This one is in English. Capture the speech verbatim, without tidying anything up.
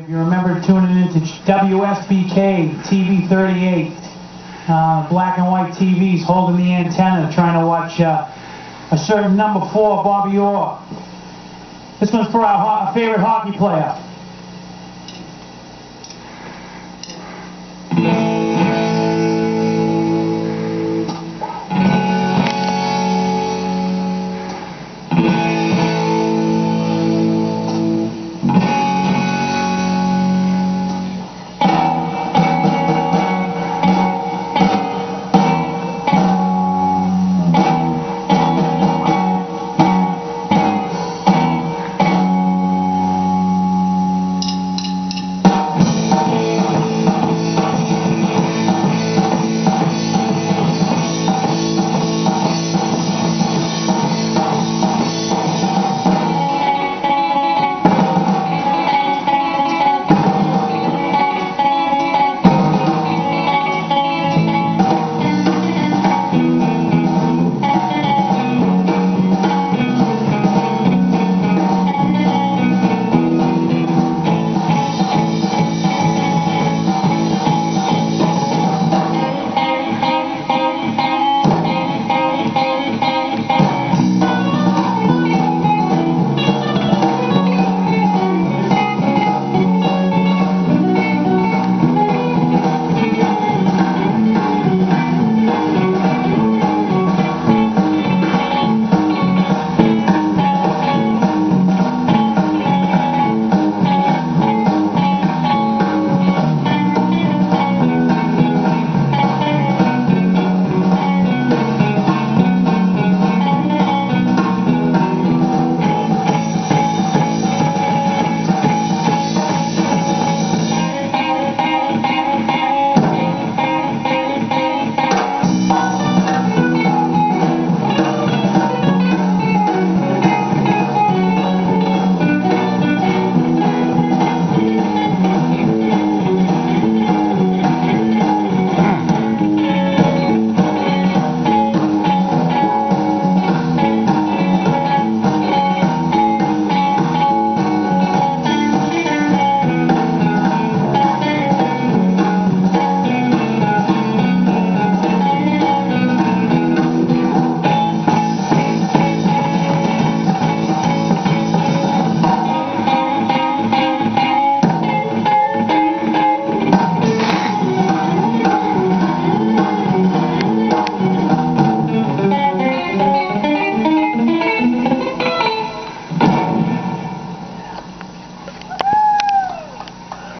You remember tuning into W S B K T V thirty-eight, uh, black and white T Vs holding the antenna, trying to watch uh, a certain number four, Bobby Orr. This one's for our, ho our favorite hockey player.